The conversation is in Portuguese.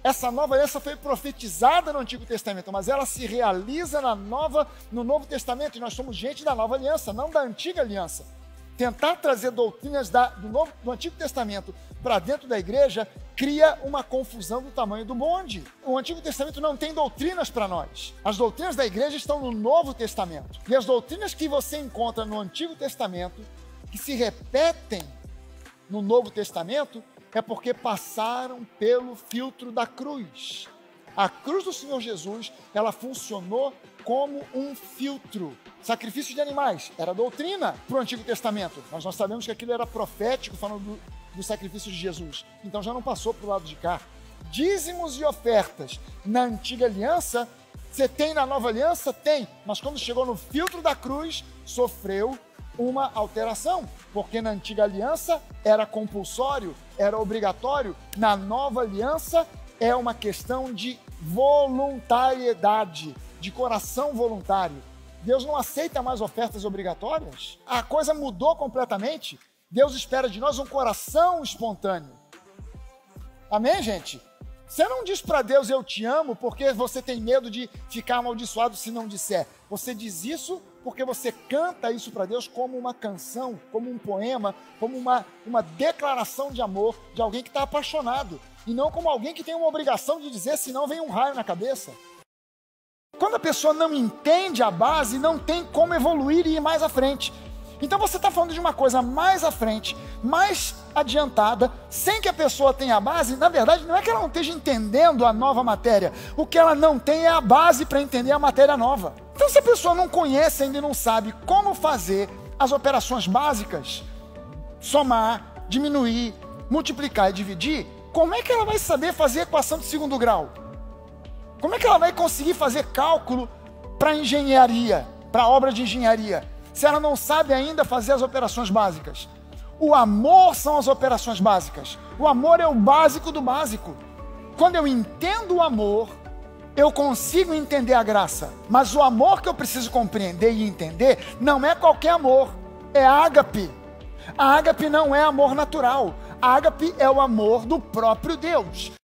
Essa nova aliança foi profetizada no Antigo Testamento, mas ela se realiza no Novo Testamento, e nós somos gente da nova aliança, não da antiga aliança. Tentar trazer doutrinas do Antigo Testamento para dentro da igreja cria uma confusão do tamanho do bonde. O Antigo Testamento não tem doutrinas para nós. As doutrinas da igreja estão no Novo Testamento. E as doutrinas que você encontra no Antigo Testamento, que se repetem no Novo Testamento, é porque passaram pelo filtro da cruz. A cruz do Senhor Jesus, ela funcionou como um filtro. Sacrifício de animais era doutrina para o Antigo Testamento, mas nós sabemos que aquilo era profético, falando do sacrifício de Jesus. Então já não passou para o lado de cá. Dízimos e ofertas na Antiga Aliança, você tem na Nova Aliança? Tem, mas quando chegou no filtro da cruz, sofreu uma alteração, porque na Antiga Aliança era compulsório, era obrigatório. Na Nova Aliança é uma questão de voluntariedade, de coração voluntário. Deus não aceita mais ofertas obrigatórias. A coisa mudou completamente. Deus espera de nós um coração espontâneo. Amém, gente? Você não diz para Deus eu te amo porque você tem medo de ficar amaldiçoado se não disser. Você diz isso porque você canta isso para Deus como uma canção, como um poema, como uma declaração de amor de alguém que está apaixonado. E não como alguém que tem uma obrigação de dizer, senão vem um raio na cabeça. Quando a pessoa não entende a base, não tem como evoluir e ir mais à frente. Então você está falando de uma coisa mais à frente, mais adiantada, sem que a pessoa tenha a base. Na verdade, não é que ela não esteja entendendo a nova matéria. O que ela não tem é a base para entender a matéria nova. Então, se a pessoa não conhece ainda e não sabe como fazer as operações básicas, somar, diminuir, multiplicar e dividir, como é que ela vai saber fazer equação de segundo grau? Como é que ela vai conseguir fazer cálculo para engenharia, para obra de engenharia, se ela não sabe ainda fazer as operações básicas? O amor são as operações básicas. O amor é o básico do básico. Quando eu entendo o amor, eu consigo entender a graça. Mas o amor que eu preciso compreender e entender não é qualquer amor, é ágape. A ágape não é amor natural. A ágape é o amor do próprio Deus.